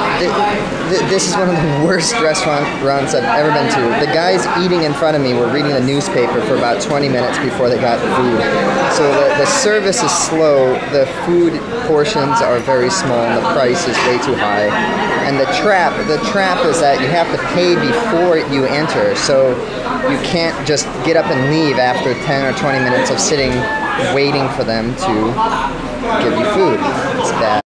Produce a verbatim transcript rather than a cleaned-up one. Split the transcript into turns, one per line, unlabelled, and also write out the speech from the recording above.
th th this is one of the worst restaurants I've ever been to. The guys eating in front of me were reading the newspaper for about twenty minutes before they got food. So the, the service is slow, the food portions are very small, and the price is way too high. And the trap, the trap is that you have to pay before you enter, so you can't just get up and leave after ten or twenty minutes of sitting waiting for them to give you food. It's bad.